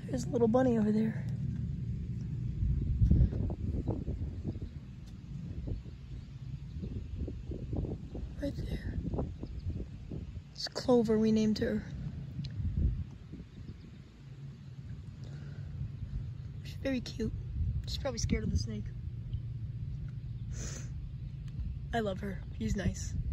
There's a little bunny over there. Right there. It's Clover, we named her. She's very cute. She's probably scared of the snake. I love her. She's nice.